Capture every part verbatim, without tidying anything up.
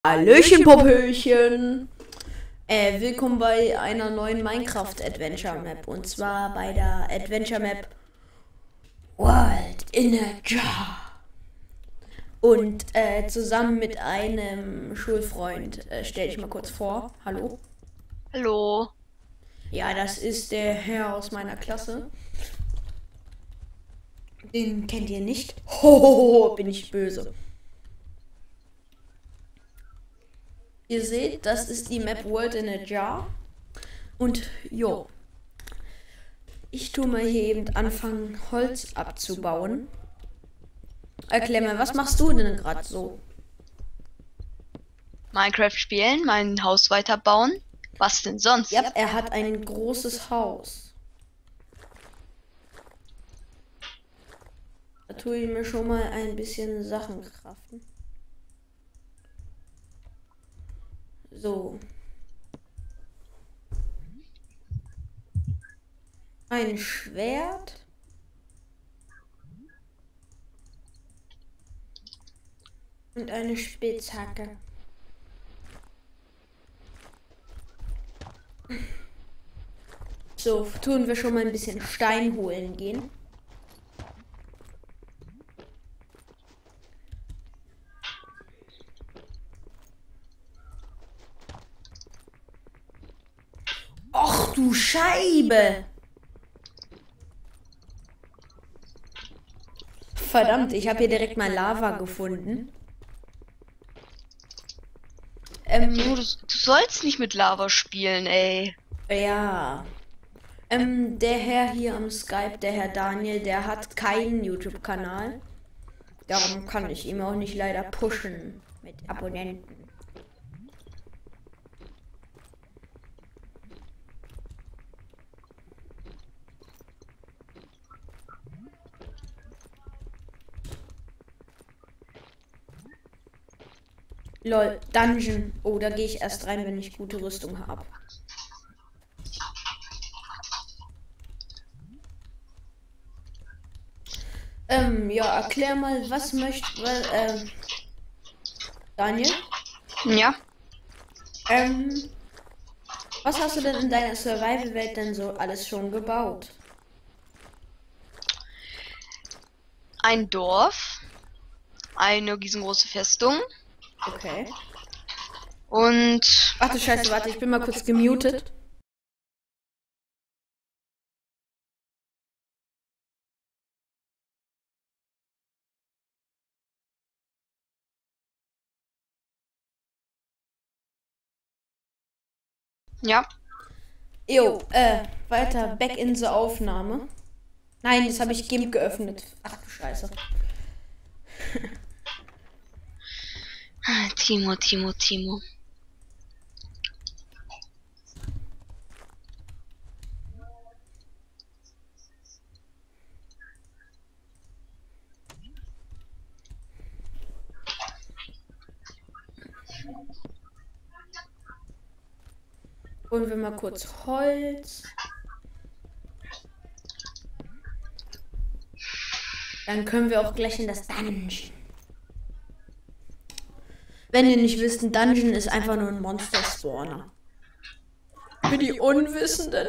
Hallöchen, Popöchen! Äh, willkommen bei einer neuen Minecraft Adventure Map. Und zwar bei der Adventure Map World in a Jar. Und äh, zusammen mit einem Schulfreund, äh, stell dich mal kurz vor. Hallo? Hallo. Ja, das ist der Herr aus meiner Klasse. Den kennt ihr nicht? Hohoho, bin ich böse. Ihr seht, das ist die Map World in a Jar. Und jo, ich tue mal hier eben anfangen, Holz abzubauen. Erklär mir, was machst du denn gerade so? Minecraft spielen, mein Haus weiterbauen. Was denn sonst? Ja, er hat ein großes Haus. Da tue ich mir schon mal ein bisschen Sachen craften. So. Ein Schwert. Und eine Spitzhacke. So, tun wir schon mal ein bisschen Stein holen gehen. Och du Scheibe! Verdammt, ich habe hier direkt mal Lava gefunden. Ähm, du, du sollst nicht mit Lava spielen, ey. Ja. Ähm, der Herr hier am Skype, der Herr Daniel, der hat keinen YouTube-Kanal. Darum kann ich ihm auch nicht leider pushen mit Abonnenten. Lol, Dungeon. Oh, da gehe ich erst rein, wenn ich gute Rüstung habe. Ähm, ja, erklär mal, was möchte, äh, Daniel? Ja. Ähm, was hast du denn in deiner Survival-Welt denn so alles schon gebaut? Ein Dorf. Eine riesengroße Festung. Okay. Und... Ach du Scheiße, warte, ich bin mal kurz gemutet. Ja. Jo, äh, weiter, back in the Aufnahme. Nein, das habe ich GIMP geöffnet. Ach du Scheiße. Timo, Timo, Timo. Holen wir mal kurz Holz. Dann können wir auch gleich in das Dungeon. Wenn ihr nicht wisst, ein Dungeon ist einfach nur ein Monster-Spawner. Für die Unwissenden.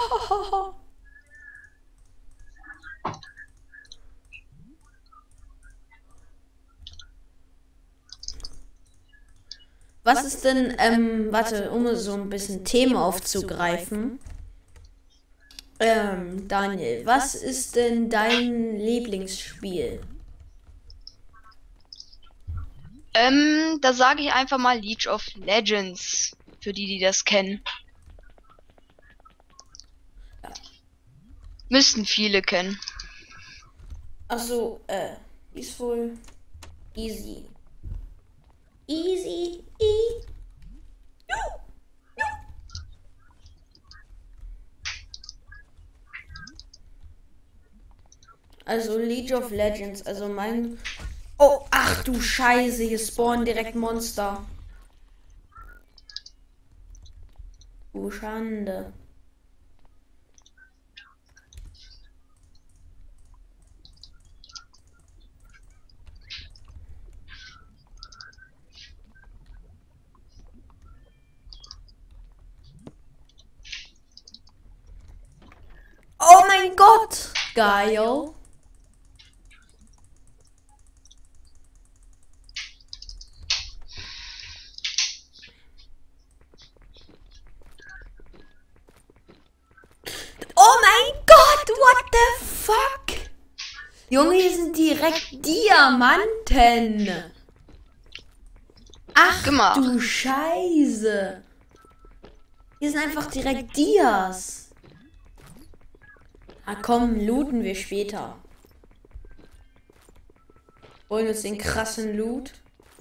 Was ist denn, ähm, warte, um so ein bisschen Themen aufzugreifen. Ähm, Daniel, was ist denn dein Lieblingsspiel? Ähm, da sage ich einfach mal League of Legends. Für die, die das kennen. Müssten viele kennen. Achso, äh, ist wohl easy. Easy, e. Also League of Legends, also mein... Oh, ach du Scheiße, hier spawnen direkt Monster. Du Schande. mein Gott! Geil. Oh mein Gott, what the fuck? Junge, hier sind direkt Diamanten. Ach Gemacht. du Scheiße. Hier sind einfach direkt Dias. Ah komm, looten wir später. Holen uns den krassen Loot.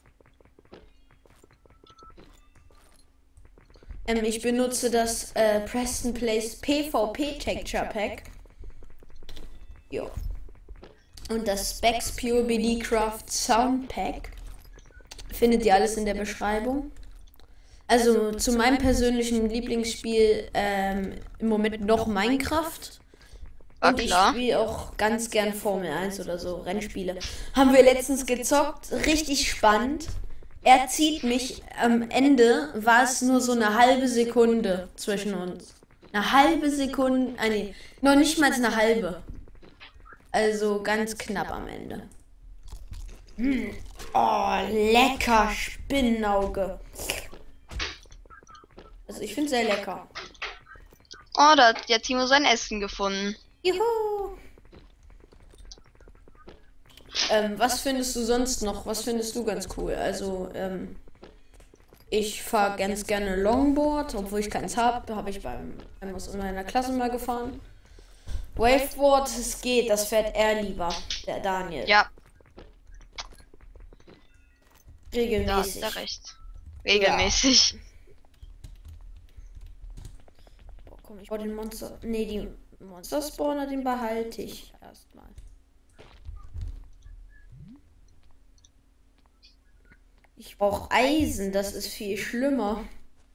Ähm, ich benutze das äh, Preston Place PvP Texture Pack. Jo. Und das Specs Pure B D Craft Sound Pack. Findet ihr alles in der Beschreibung. Also zu meinem persönlichen Lieblingsspiel ähm, im Moment noch Minecraft. Und ich spiele auch ganz gern Formel eins oder so, Rennspiele. Haben wir letztens gezockt, richtig spannend. Er zieht mich, am Ende war es nur so eine halbe Sekunde zwischen uns. Eine halbe Sekunde, ah nee, noch nicht mal eine halbe. Also ganz knapp am Ende. Hm. Oh, lecker Spinnenauge. Also ich finde es sehr lecker. Oh, da hat ja Timo sein Essen gefunden. Juhu. Ähm, was findest du sonst noch? Was findest du ganz cool? Also, ähm, ich fahre ganz gerne Longboard, obwohl ich keins habe. Habe ich beim was in meiner Klasse mal gefahren. Waveboard, es geht, das fährt er lieber, der Daniel. Ja. Regelmäßig. Da ist er recht. Regelmäßig. Ja. Boah, komm, ich wollte den Monster. Nee, die Monster Spawner, den behalte ich erstmal. Ich brauche Eisen, das ist viel schlimmer.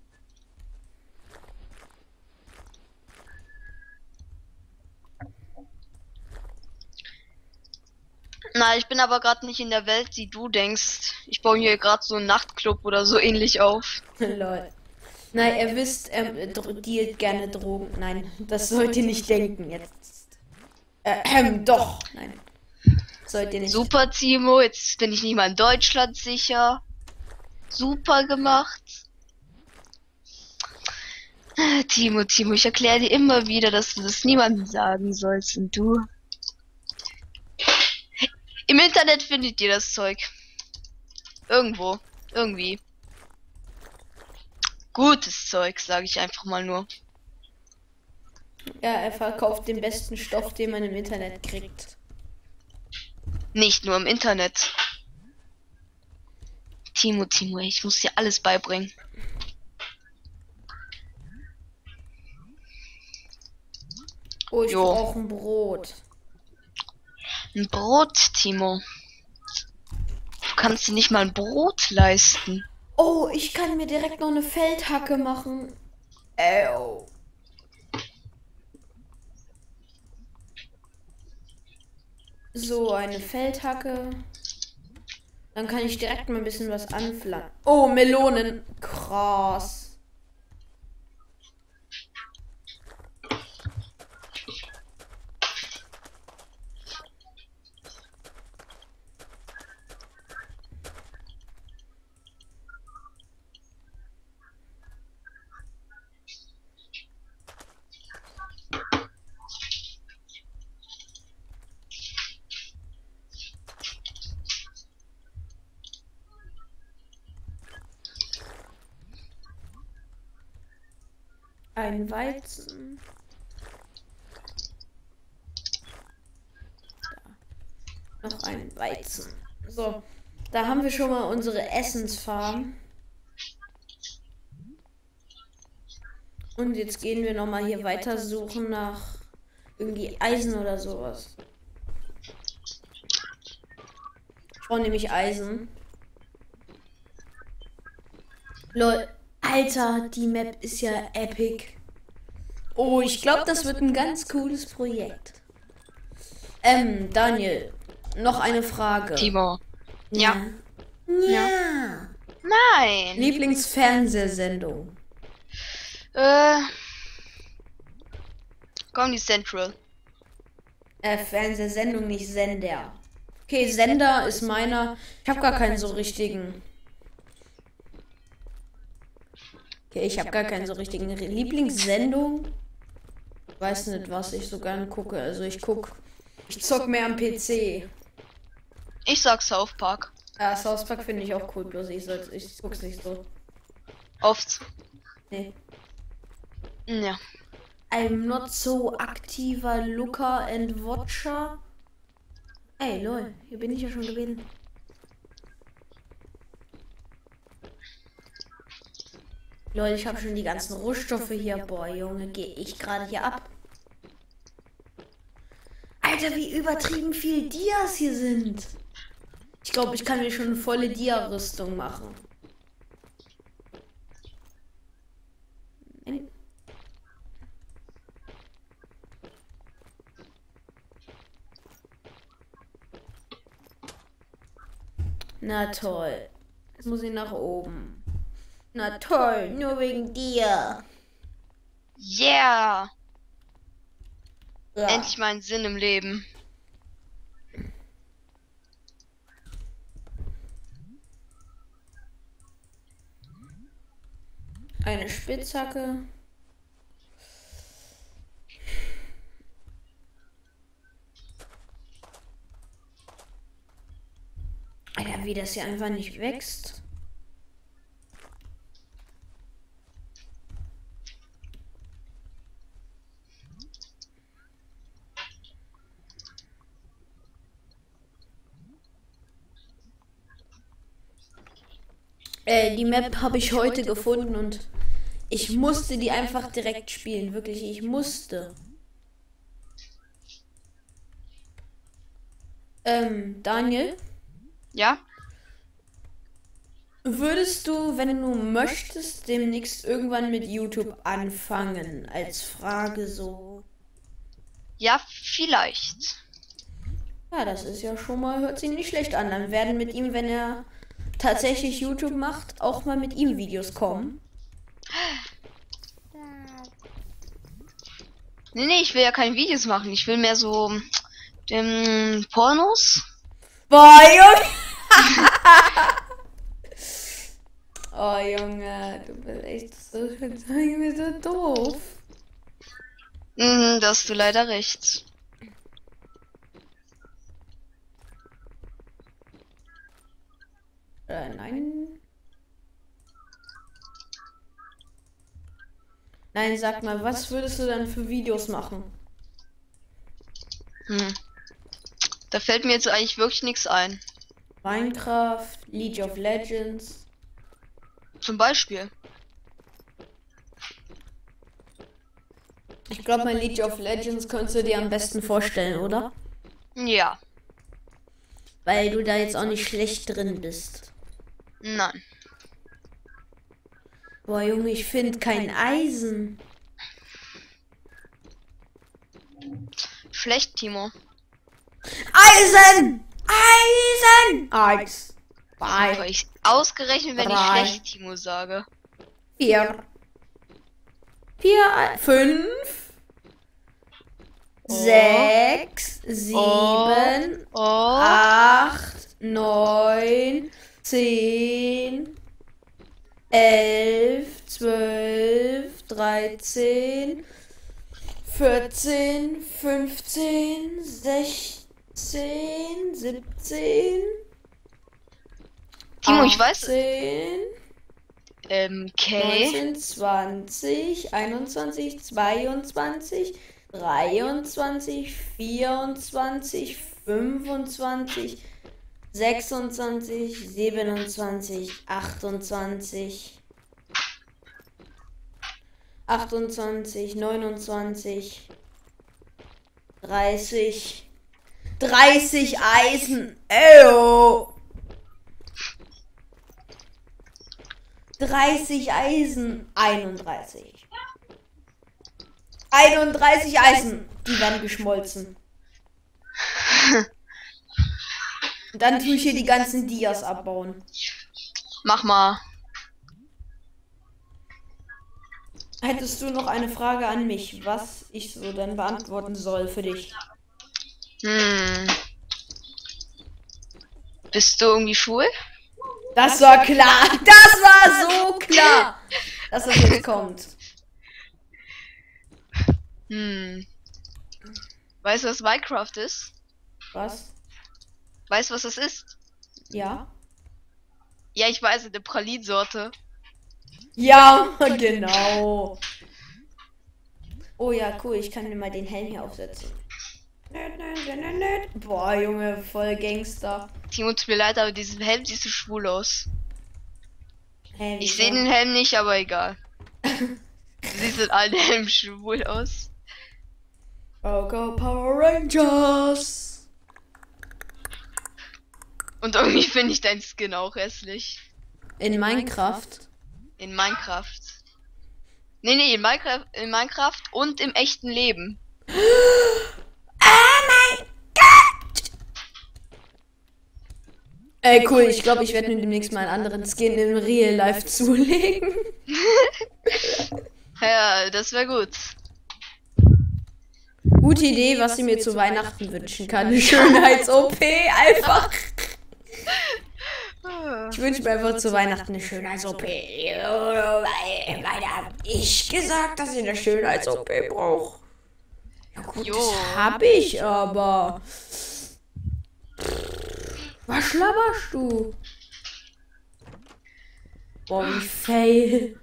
Na, ich bin aber gerade nicht in der Welt, die du denkst. Ich baue hier gerade so einen Nachtclub oder so ähnlich auf. Lol. Nein, ihr wisst, er dealt gerne Drogen. Nein, das sollt ihr nicht denken jetzt. Äh, ähm, doch. Nein. Sollt ihr nicht. Super, Timo. Jetzt bin ich nicht mal in Deutschland sicher. Super gemacht. Timo, Timo, ich erkläre dir immer wieder, dass du das niemandem sagen sollst. Und du... Im Internet findet ihr das Zeug. Irgendwo. Irgendwie. Gutes Zeug, sage ich einfach mal nur. Ja, er verkauft den besten Stoff, den man im Internet kriegt. Nicht nur im Internet. Timo, Timo, ich muss dir alles beibringen. Oh, ich Jo. brauche ein Brot. Ein Brot, Timo. Du kannst dir nicht mal ein Brot leisten. Oh, ich kann mir direkt noch eine Feldhacke machen. Ew. So, eine Feldhacke. Dann kann ich direkt mal ein bisschen was anpflanzen. Oh, Melonen. Krass. Ein Weizen. Da. Noch ein Weizen. So, da haben wir schon mal unsere Essensfarm. Und jetzt gehen wir noch mal hier weiter suchen nach irgendwie Eisen oder sowas. Ich brauche nämlich Eisen. Lol. Alter, die Map ist ja epic. Oh, ich glaube, das wird ein ganz cooles Projekt. Ähm, Daniel, noch eine Frage. Timo. Ja. Ja. Ja. Nein. Lieblingsfernsehsendung. Äh. Comedy Central. Äh, Fernsehsendung, nicht Sender. Okay, Sender ist meiner. Ich habe gar keinen so richtigen. Okay, ich habe gar keinen so richtigen Lieblingssendung. Weiß nicht, was ich so gern gucke. Also ich guck. Ich zock mehr am P C. Ich sag South Park. Ja, South Park finde ich auch cool, bloß ich, soll, ich guck's nicht so. Oft. Nee. Ja. I'm not so aktiver Looker and Watcher. Ey, lol, hier bin ich ja schon gewesen. Lol, ich habe schon die ganzen Rohstoffe hier. Boah, Junge, gehe ich gerade hier ab. Alter, wie übertrieben viel Dias hier sind. Ich glaube, ich kann mir schon eine volle Dia-Rüstung machen. Nein. Na toll. Jetzt muss ich nach oben. Na toll, nur wegen dir. Yeah! Ja. Endlich meinen Sinn im Leben. Eine Spitzhacke. Alter, wie das hier einfach nicht wächst. Äh, die Map habe ich heute gefunden und ich musste die einfach direkt spielen. Wirklich, ich musste. Ähm, Daniel? Ja? Würdest du, wenn du möchtest, demnächst irgendwann mit YouTube anfangen? Als Frage so. Ja, vielleicht. Ja, das ist ja schon mal, hört sich nicht schlecht an. Dann werden mit ihm, wenn er tatsächlich YouTube macht, auch mal mit ihm Videos kommen. Nee, nee, ich will ja keine Videos machen. Ich will mehr so ähm, Pornos. Boah, Junge! Oh, Junge, du bist echt so, so doof. Mhm, da hast du leider recht. Äh, nein. Nein, sag mal, was würdest du dann für Videos machen? Hm. Da fällt mir jetzt eigentlich wirklich nichts ein. Minecraft, League of Legends. Zum Beispiel. Ich glaube, mein League of Legends könntest du dir am besten vorstellen, oder? Ja. Weil du da jetzt auch nicht schlecht drin bist. Nein. Boah, Junge, ich finde kein Eisen. Schlecht, Timo. Eisen! Eisen! Eins. Aber Zwei. ich ausgerechnet, wenn Drei. ich schlecht Timo sage. Vier. Vier. Fünf. Oh. Sechs. Sieben. Oh. Acht. Neun. Zehn. Elf. Zwölf. Dreizehn. vierzehn. Fünfzehn. Sechzehn. Siebzehn. Timo, ich weiß. achtzehn, Ähm, okay. neunzehn, zwanzig, einundzwanzig, zweiundzwanzig, dreiundzwanzig, vierundzwanzig, fünfundzwanzig, sechsundzwanzig, siebenundzwanzig, achtundzwanzig, achtundzwanzig, neunundzwanzig, dreißig, dreißig Eisen. Ew. dreißig Eisen, einunddreißig. einunddreißig Eisen, die werden geschmolzen. Und dann tue ich hier die ganzen Dias abbauen. Mach mal. Hättest du noch eine Frage an mich, was ich so dann beantworten soll für dich? Hm. Bist du irgendwie schwul? Das war klar. Das war so klar, dass das jetzt kommt. Hm. Weißt du, was Minecraft ist? Was? Weißt du, was das ist? Ja? Ja, ich weiß, eine Pralinsorte. Ja, genau. Oh ja, cool. Ich kann mir mal den Helm hier aufsetzen. Boah, Junge, voll Gangster. Timo, tut mir leid, aber diesen Helm siehst du schwul aus. Hey, Ich wieso? sehe den Helm nicht, aber egal. Du siehst in allen Helmen schwul aus. Go, go, Power Rangers! Und irgendwie finde ich dein Skin auch hässlich. In Minecraft? In Minecraft. Nee, nee, in Minecraft, in Minecraft und im echten Leben. Ey, cool, ich glaube, ich werde mir demnächst mal einen anderen Skin in Real Life zulegen. Ja, das wäre gut. Gute Idee, was ich mir zu Weihnachten wünschen kann. Eine Schönheits-O P einfach. Ich wünsche mir einfach zu Weihnachten eine Schönheits-O P. Weil, weil da hab ich gesagt, dass ich eine Schönheits-O P brauche. Ja gut, Jo. das hab ich, aber... Was schlabberst du? Boah, wie fail.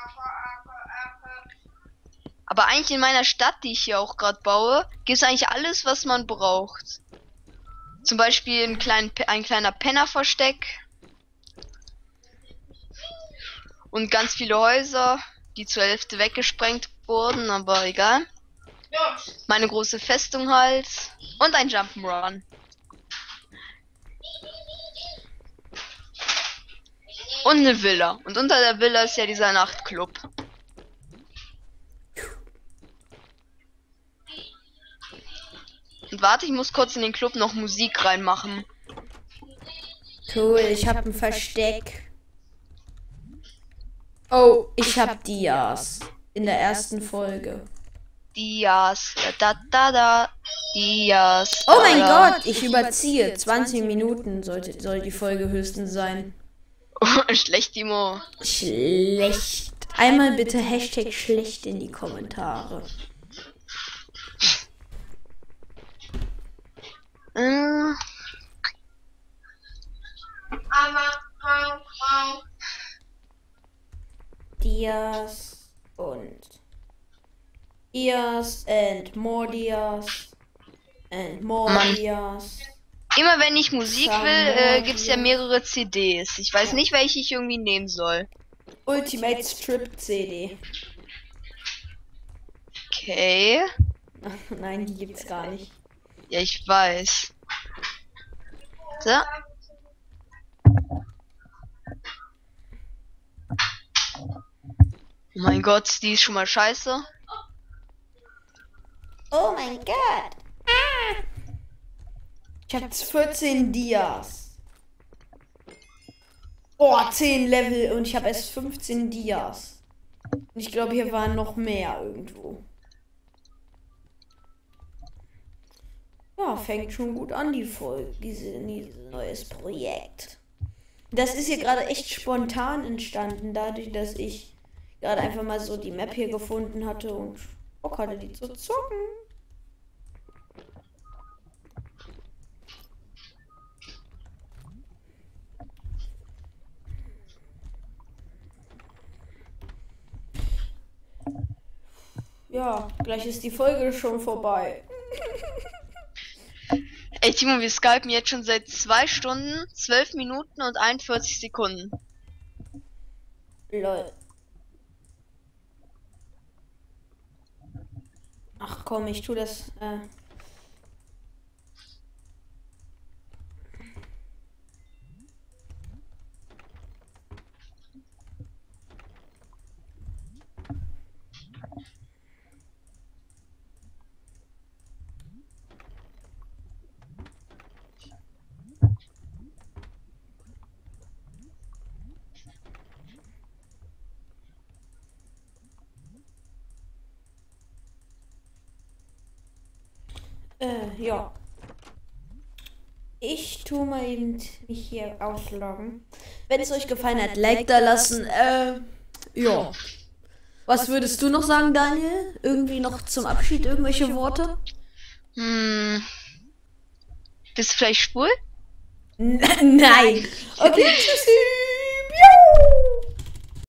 Aber eigentlich in meiner Stadt, die ich hier auch gerade baue, gibt es eigentlich alles, was man braucht. Zum Beispiel ein, klein, ein kleiner Pennerversteck. Und ganz viele Häuser, die zur Hälfte weggesprengt wurden, aber egal. Meine große Festung halt. Und ein Jump'n'Run. Und eine Villa. Und unter der Villa ist ja dieser Nachtclub. Und warte, ich muss kurz in den Club noch Musik reinmachen. Cool, ich hab ein Versteck. Oh, ich hab Dias. In der ersten Folge. Dias, da da da, Dias. Oh mein da, Gott, ich überziehe. zwanzig Minuten sollte, soll die Folge höchstens sein. da. Schlecht, Timo. Schlecht. Einmal bitte Hashtag schlecht in die Kommentare. Äh, Dias und Dias and more Dias and more Mann. Dias. Immer wenn ich Musik will, äh, gibt es ja mehrere C Ds. Ich weiß nicht, welche ich irgendwie nehmen soll. Ultimate Strip C D. Okay. Nein, die gibt's gar nicht. Ja, ich weiß. So. Oh mein Gott, die ist schon mal scheiße. Oh mein Gott. Ah. Ich hab vierzehn Dias. Oh, zehn Level und ich habe erst fünfzehn Dias. Und ich glaube, hier waren noch mehr irgendwo. Ja, fängt schon gut an, die Folge, diese, dieses neues Projekt. Das ist hier gerade echt spontan entstanden, dadurch, dass ich gerade einfach mal so die Map hier gefunden hatte und Bock hatte, die zu zocken. Ja, gleich ist die Folge schon vorbei. Ey, Timo, wir skypen jetzt schon seit zwei Stunden, zwölf Minuten und einundvierzig Sekunden. Lol. Ach komm, ich tu das. Äh Äh, ja. Ich tue mal eben mich hier ausloggen. Wenn es euch gefallen hat, Like da lassen. Äh, ja. Was würdest du noch sagen, Daniel? Irgendwie noch zum Abschied irgendwelche Worte? Hm. Bist du vielleicht schwul? N- Nein. Okay, tschüssi.